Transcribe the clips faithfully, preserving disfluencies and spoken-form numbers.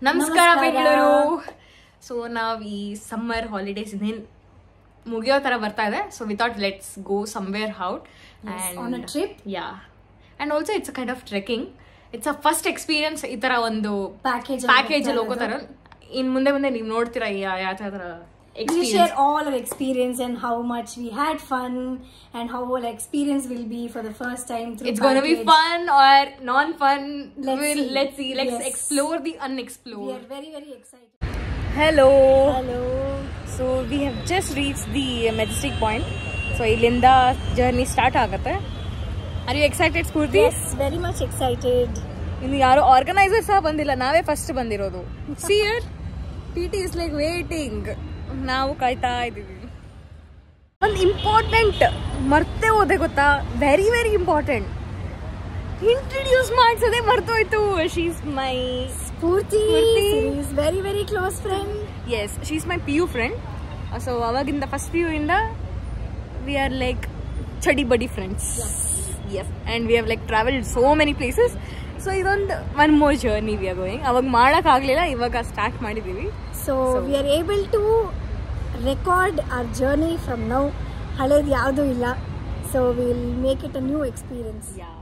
Namaskara Bengaluru. So now we summer holidays in Mugiyo tara barta ide. So we thought let's go somewhere out yes, and on a trip. Yeah. And also it's a kind of trekking. It's a first experience itara ondo package package alli hogotaro. In munde munde ನೀವು ನೋಡ್ತೀರಾ ಯಾವ ತರ we share all our experience and how much we had fun and how whole experience will be for the first time through it's package. going to be fun or non-fun. Let's we'll, see. Let's see. Let's yes. explore the unexplored. We are very very excited. Hello. Hello. So we have just reached the Majestic Point. So ilinda journey start ಆಗುತ್ತೆ. Are you excited, Spurti? Yes, very much excited. ಇನ್ನು ಯಾರು organiser ಸಹ ಬಂದಿಲ್ಲ, ನಾವೇ first ಬಂದಿರೋದು. See here, T T is like waiting. ನಾವು ಕಾಯ್ತಾ ಇದೀವಿ. ಒಂದು ಇಂಪಾರ್ಟೆಂಟ್ ಮರ್ತೆ ಹೋದೆ ಗೊತ್ತಾ, ವೆರಿ ವೆರಿ ಇಂಪಾರ್ಟೆಂಟ್. ಇಂಟ್ರೊಡ್ಯೂಸ್ ಮಾಡಿಸೋದೇ ಮರ್ತೋಯ್ತು. She is my Spurti. She is very very close friend. Yes, she is my P U friend. So ಅವಾಗಿಂದ ಫಸ್ಟ್ P U ಇಂದ we are like chadi buddy friends. Yes. Yes, and we have like traveled so many places. So ಇದೊಂದು one more journey we are going. ಅವಾಗ ಮಾಡಕ್ ಆಗ್ಲಿಲ್ಲ, ಇವಾಗ start ಮಾಡಿದೀವಿ. So, so we are able to record our journey from now. ಹಳೇದು ಯಾವುದು ಇಲ್ಲ. So we will make it a new experience. Yeah.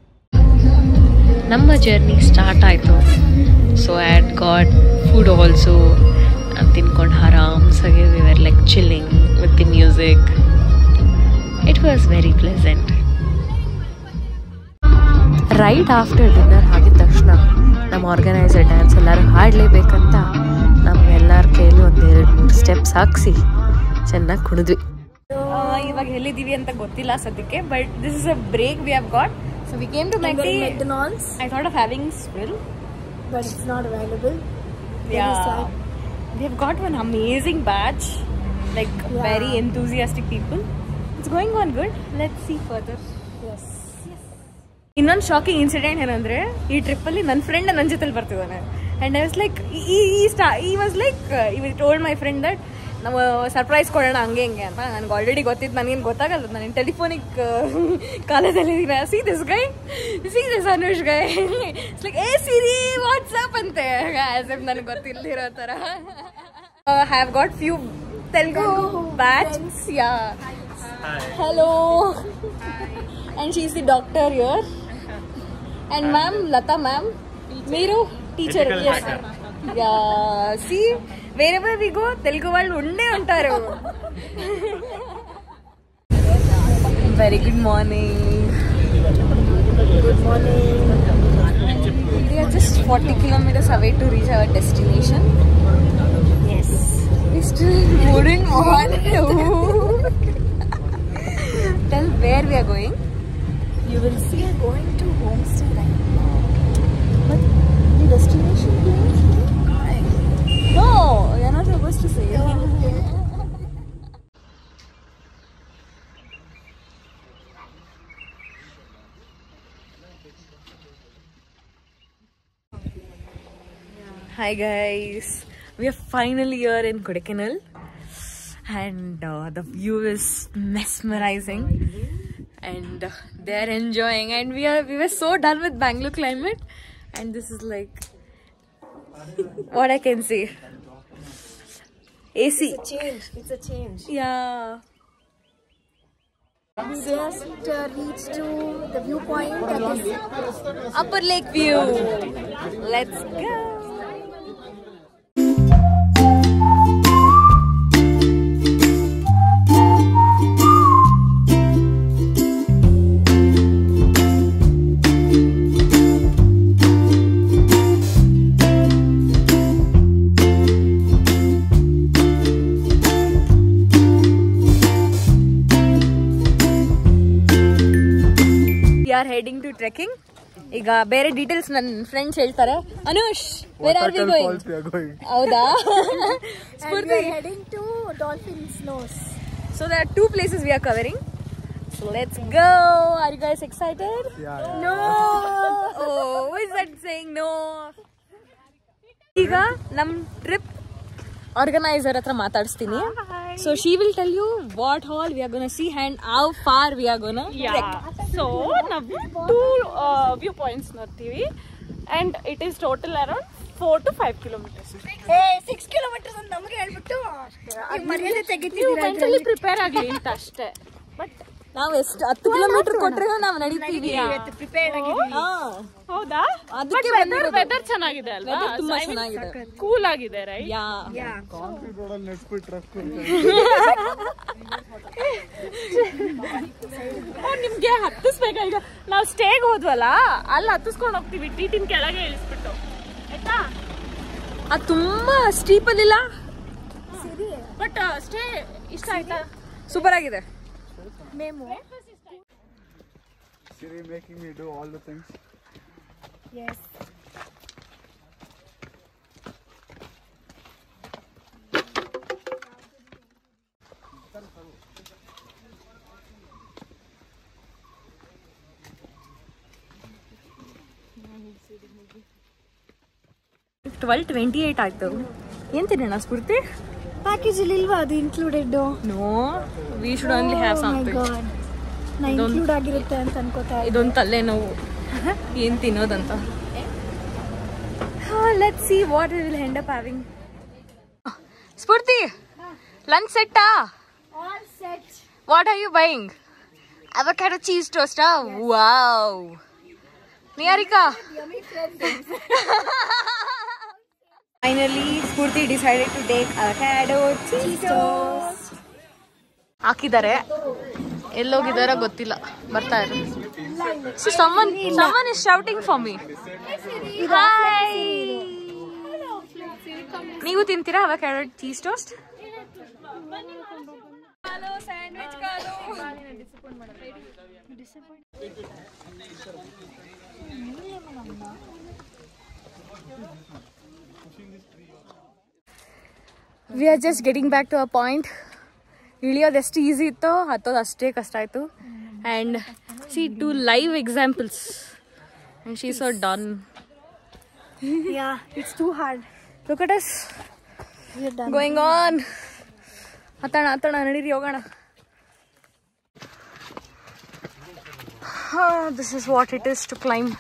ನಮ್ಮ ಜರ್ನಿ ಸ್ಟಾರ್ಟ್ ಆಯಿತು. So I had got food also. ತಿನ್ಕೊಂಡು ಆರಾಮ್ಸಾಗಿ we were like chilling with the music. It was very pleasant. Right after dinner ಆಗಿದ ತಕ್ಷಣ ನಮ್ಮ organiser dance ಎಲ್ಲರೂ ಹಾಡಲೇಬೇಕಂತ ನಮ್ಮೆಲ್ಲರ ಕೈಯಲ್ಲಿ ಒಂದು ಎರಡು ಮೂರು ಸ್ಟೆಪ್ಸ್ ಹಾಕ್ಸಿ ಚೆನ್ನಾಗಿ ಕುಣಿದ್ವಿ. ಇವಾಗ ಎಲ್ಲಿದ್ದೀವಿ ಅಂತ ಗೊತ್ತಿಲ್ಲ ಸದ್ಯಕ್ಕೆ, but this is a break we have got. So we came to McDonald's. I thought of having Swill, but it's not available. Yeah, we have got one amazing batch, like yeah. very enthusiastic people. It's going on good. Let's see further. Yes. Yes. ಇನ್ನೊಂದು shocking incident ಏನಂದ್ರೆ, ಈ trip ಅಲ್ಲಿ ನನ್ನ friend ನನ್ನ ಜೊತೆಲಿ ಬರ್ತಿದ್ದಾನೆ. And I was like, he, he, he was like, uh, he told my friend that ನಾವು surprise ಕೊಡೋಣ ಹಂಗೆ ಹಿಂಗೆ ಅಂತ. ನನಗೆ ಆಲ್ರೆಡಿ ಗೊತ್ತಿತ್ತು, ನನಗೇನು ಗೊತ್ತಾಗಲ್ಲ, ನಾನು ಟೆಲಿಫೋನಿಕ್ ಕಾಲೇಜಲ್ಲಿ ಇದ್ದೀನಿ. See this guy, see this Anush guy, it's like a Siri WhatsApp ಅಂತೆ, ಆಸ್ ಇಫ್ ನನಗೆ ಗೊತ್ತಿಲ್ಲದಿರೋ ಥರ. Have got few Telugu batch. Yeah, hello. And she is the doctor here. And ma'am Latha ma'am, మీరు teacher. Yeah, see wherever we go, Telugu వాళ్ళు ఉండే ఉంటారు. Very good morning. Good morning. We are just forty kilometers away to reach our destination. Yes. We still moving on. Tell where we are going. You will see we are going to Homestay right now. But the destination is no, you're not supposed to say it. Hi guys, we are finally here in Kodaikanal and uh, the view is mesmerizing and uh, they are enjoying, and we are we were so done with Bangalore climate, and this is like what I can say. A C. It's a change. It's a change. Yeah. We just uh, reached to the viewpoint that is Upper Lake View. Let's go. We are heading to trekking. ಈಗ ಬೇರೆ details ನನ್ನ friends ಹೇಳ್ತಾರೆ. Anush, where are we going? ಹೌದಾ? and we are heading to Dolphin's Nose. So there are two places we are covering. So let's go. Are you guys excited? Yeah. No. Oh, who is that saying no? ಈಗ ನಮ್ಮ trip organiser ಹತ್ರ ಮಾತಾಡಿಸ್ತೀನಿ. So she will tell you what all we are gonna see and how far we are gonna yeah. trek. So ನಾವು two uh, viewpoints ನೋಡ್ತೀವಿ and it is total around four to five kilometres. A six kilometres ಅಂತ ನಮಗೆ ಹೇಳ್ಬಿಟ್ಟು ಮರ್ಯಾದೆ ತೆಗಿತೀವಿ. Mentally prepare ಆಗಲಿ ಅಂತ ಅಷ್ಟೇ. ಬಟ್ ನಾವು ಎಷ್ಟು ಹತ್ತು ಕಿಲೋಮೀಟರ್ ಕೊಟ್ಟರೆ ನಾವು ನಡೀತೀವಿ. ಪ್ರಿಪೇರ್ಡ್ ಆಗಿದ್ದೀವಿ. ಹೌದಾ? ಅದಕ್ಕೆ ವೆದರ್ ಚೆನ್ನಾಗಿದೆ ಅಲ್ವಾ? ತುಂಬಾ ಚೆನ್ನಾಗಿದೆ, ಕೂಲ್ ಆಗಿದೆ, ರೈಟ್? ಯಾ. ನಿಮ್ಗೆ ಹತ್ತಿಸ್ಬೇಕಾ? ಈಗ ನಾವು ಸ್ಟೇಗೆ ಹೋದ್ವಲ್ಲ, ಅಲ್ಲಿ ಹತ್ತಿಸ್ಕೊಂಡು ಹೋಗ್ತೀವಿ, ಟಿಟಿನ ಕೆಳಗೆ ಇಳಿಸ್ಬಿಟ್ಟು, ಆಯ್ತಾ? ಅದು ತುಂಬಾ ಸ್ಟೀಪ್ ಅಲ್ಲಿಲ್ಲ, ಬಟ್ ಸ್ಟೇ ಇಷ್ಟ ಆಯ್ತಾ? ಸೂಪರ್ ಆಗಿದೆ. Memo. Siri making me do all the things. Yes. Twelve twenty eight ಆಯ್ತು. ಏನ್ ತಿನ್ನೋಣ ಸ್ಫೂರ್ತಿ? ಪ್ಯಾಕೇಜ್ ಅಲ್ಲಿ ಇಲ್ವಾ ಅದು included? No, we should only have something. ನಾ ಇನ್ಕ್ಲೂಡ್ ಆಗಿರುತ್ತೆ ಅಂತ ಅನ್ಕೋತಾ. ಇದೊಂದು ತಲೆನೋವು ಏನ್ ತಿನ್ನೋದಂತ. Let's see what we will end up having. Spurthi, lunch ಸೆಟ್ಟಾ? All set. What are you buying? Avocado cheese ಟೋಸ್ಟಾ? Wow. Niyarika? Finally, Spurti decided to take avocado cheese toast. ಹಾಕಿದ್ದಾರೆ, ಎಲ್ಲೋಗಿದಾರ ಗೊತ್ತಿಲ್ಲ, ಬರ್ತಾ ಇರು. So someone someone is shouting for me. Hi. ನೀವು ತಿಂತೀರಾ avocado cheese toast? Hello sandwich call. We are just getting back to a point. ಇಳಿಯೋದು ಎಷ್ಟು easy ಇತ್ತೋ ಹತ್ತೋದು ಅಷ್ಟೇ ಕಷ್ಟ ಆಯಿತು. And see two live examples and she so done. Yeah, it's too hard. Look at us. We're done. Going on. ಹತ್ತೋಣ ಹತ್ತೋಣ ನಡೀರಿ ಹೋಗೋಣ. This is what it is to climb.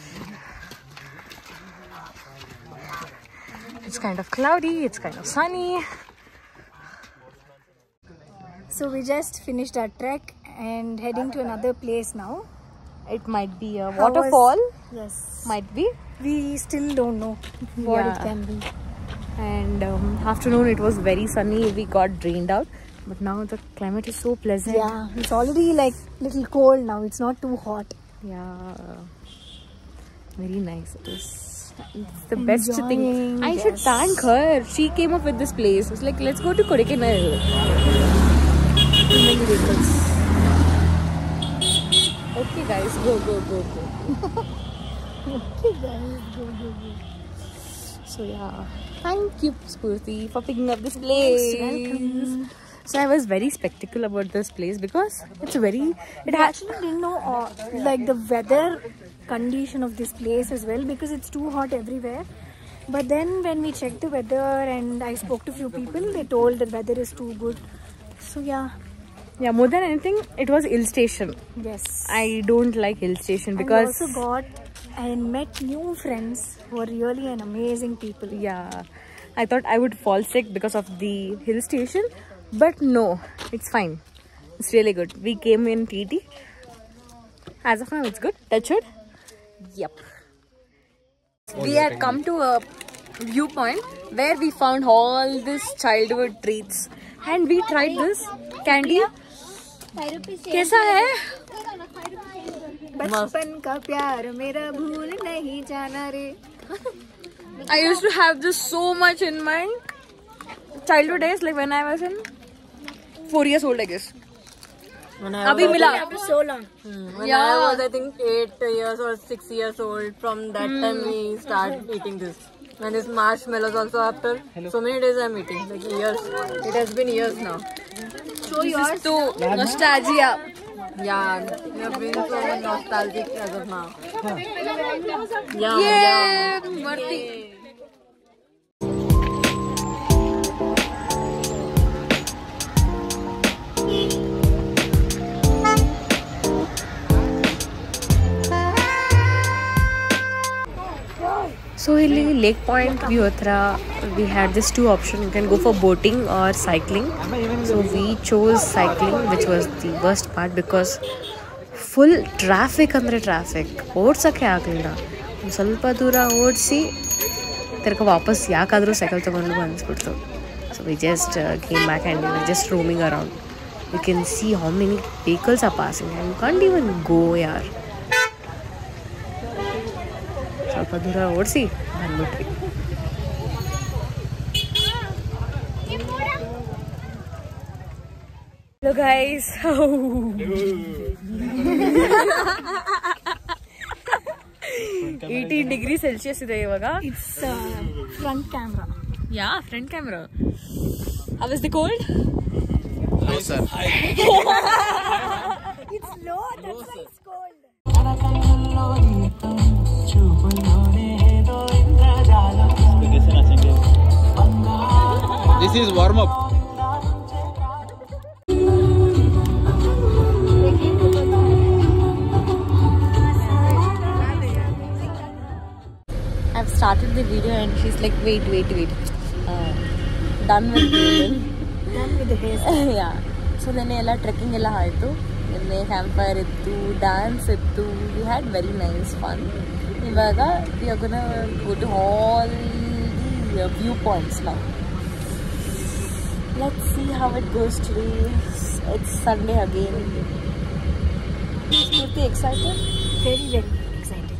It's kind of cloudy, it's kind of sunny. So we just finished our trek and heading to another place now. It might be a How waterfall, was- Yes. might be. We still don't know what it Yeah. can be. And um, afternoon it was very sunny, we got drained out. But now the climate is so pleasant. Yeah, it's already like little cold now. It's not too hot. Yeah. Very nice it is. It's the best thing. Enjoying, I should yes. thank her. She came up with this place. It's like, let's go to Kodaikanal. Too many vehicles. Okay guys, go, go, go, go. Okay guys, go, go, go. So yeah, thank you Spurti for picking up this place. Welcome. So I was very skeptical about this place because it's very, it I has actually didn't know uh, like the weather condition of this place as well, because it's too hot everywhere. But then when we checked the weather and I spoke to few people, they told the weather is too good. So yeah. yeah, more than anything it was hill station. Yes. I don't like hill station And because we also got and met new friends who are really an amazing people. yeah, I thought I would fall sick because of the hill station, but no, it's fine. It's really good. We came in T T. As of now it's good. Touch wood. Yep. We had come to a viewpoint where we found all these childhood treats and we tried this candy. कैसा है? बचपन का प्यार मेरा भूल नहीं जाना रे. I used to have this so much in my childhood days, like when I was in four years old, I guess. Abhi mila. After so long. When Yeah. I was, I think, eight years or six years old, from that time we start eating this. And this marshmallows also after so many days I'm eating, like years. It has been years now. Show yours. So nostalgia. Yeah, we have been so nostalgic as of now. Yum, Yeah, yum. Marti. So ಇಲ್ಲಿ lake point view ಹತ್ರ we had this two option, you can go for boating or cycling. So we chose cycling which was the worst part because full traffic ಅಂದರೆ traffic, ಓಡ್ಸೋಕ್ಕೆ ಆಗಲಿಲ್ಲ. ಒಂದು ಸ್ವಲ್ಪ ದೂರ ಓಡಿಸಿ ತಿರ್ಗ ವಾಪಸ್ ಯಾಕಾದರೂ ಸೈಕಲ್ ತೊಗೊಂಡು ಅನಿಸ್ಬಿಡ್ತು. So we just came back and we just roaming around. You can see how many vehicles are passing and you can't even go yaar. ಸ್ವಲ್ಪ ದೂರ ಓಡಿಸಿ ಬಂದ್ಬಿಟ್ವಿ. Hello guys. eighteen degree Celsius ಇದೆ ಇವಾಗ. It's uh, front camera. Yeah, front camera. How was the cold? No sir. It's low, that's why it's cold. This is warm up. I've started the video and she's like, wait, wait, wait. Uh, done with the Done with the hair. yeah. So ನೆನ್ನೆ ಎಲ್ಲ trekking ಎಲ್ಲ ಆಯಿತು. ನಿನ್ನೆ camp fire ಇತ್ತು, dance ಇತ್ತು. We had very nice fun. ಇವಾಗ we are gonna go to all the view points now. Let's see how it goes today. It's Sunday again. Pretty excited? Very, very excited.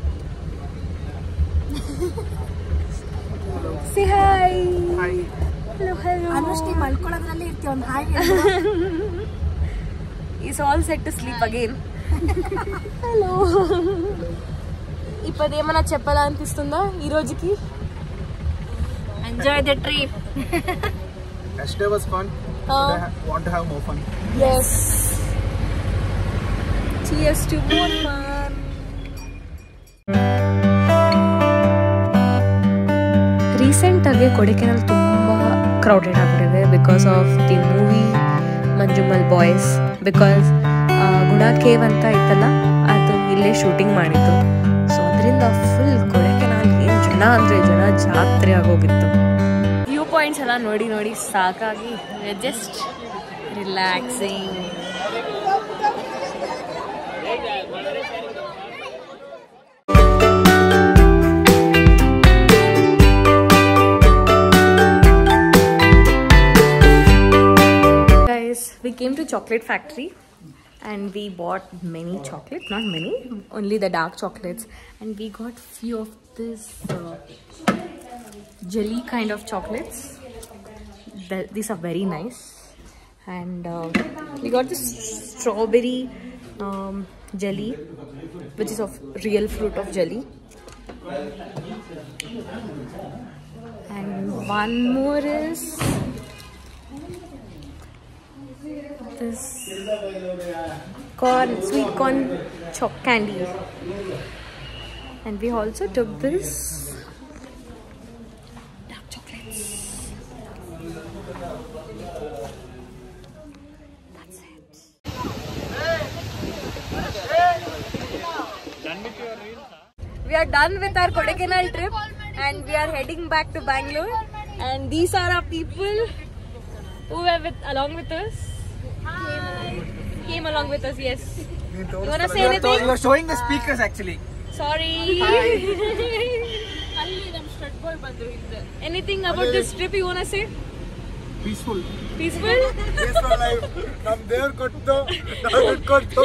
Say hi. Hi. Hello, hello. Anushki malkolodralli irti on hi. Is all set to sleep again. Hello. ఇప్పుడు ఏమైనా చెప్పాలా అనిపిస్తుందా ఈ రోజుకి? Enjoy the trip. Yesterday was fun. Uh, Today I want to have more fun. Yes. Cheers to more fun. Recent ಆಗಿ ಕೊಡೈಕೆನಾಲ್ ತುಂಬಾ crowded ಆಗಿಬಿಟ್ಟಿದೆ because of the movie Manjummel boys. Because Guna cave ಅಂತ ಇತ್ತಲ್ಲ, ಅದು ಇಲ್ಲೇ ಶೂಟಿಂಗ್ ಮಾಡಿತ್ತು. ಸೊ ಅದರಿಂದ ಫುಲ್ ಕೊಡೈಕೆನಾಲ್ ಏನು ಜನ ಅಂದರೆ ಜನ ಜಾತ್ರೆ ಆಗೋಗಿತ್ತು. ವ್ಯೂ ಪಾಯಿಂಟ್ಸ್ ಎಲ್ಲ ನೋಡಿ ನೋಡಿ ಸಾಕಾಗಿ just relaxing. We came to chocolate factory and we bought many chocolates, not many, only the dark chocolates, and we got few of this uh, jelly kind of chocolates. The, these are very nice, and uh, we got this strawberry um, jelly, which is of real fruit of jelly, and one more is this corn, sweet corn choc candy, and we also took this dark chocolates. That's it. We are done with our Kodaikanal trip and we are heading back to Bangalore, and these are our people who were with along with us. Hi. Came along with us, yes. You wanna say anything? You are showing the speakers actually. Sorry. Anything about this trip you wanna say? Peaceful. Peaceful? Peaceful life. Nam devar kotto, navu kotto.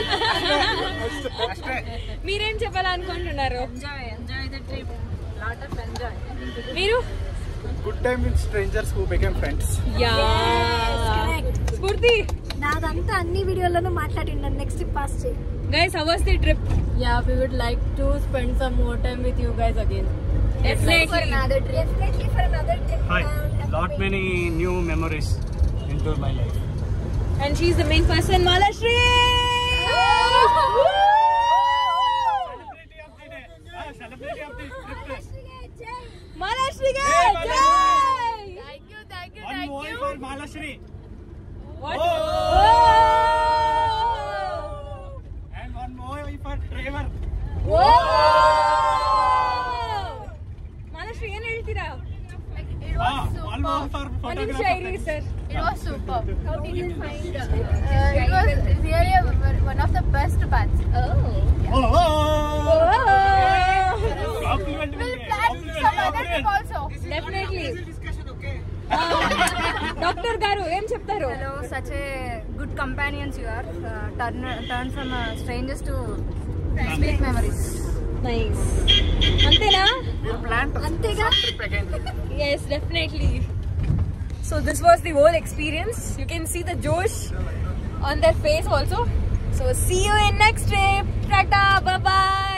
మీరేం చెప్పాలనుకుంటున్నారు? Enjoy, enjoy the trip. Lot of enjoy. మీరు? Good time with strangers who became friends. Yeah. Correct. స్ఫూర్తి. నాదంతా అన్ని వీడియోలను మాట్లాడిండు. Next pass చేయి. Guys, how was the trip? Yeah, we would like to spend some more time with you guys again. Definitely. For another trip. Definitely for another trip. Hi, lot many new memories into my life. And she's the main person, Malashri. Celebrity of the day. Ah, celebrity of the trip. Malashri, Hey, jai! Malashri. Thank you, thank you, One thank more you. for Malashri. What? Oh. Oh! And one more for Trevor. Whoa! One in Shairi, sir. It was superb. How did you find? Uh, uh, it was really a, one of the best baths. Oh, oh, We'll plan some other trip also. Definitely. Doctor Garu, em cheptaru? Hello, such a good companions you are. Uh, turn, turn from uh, strangers to sweet memories. Nice. Antena? We'll plan to Antega? trip again. Yes, definitely. So this was the whole experience. You can see the Josh on their face also. So see you in next trip. Tata, bye bye.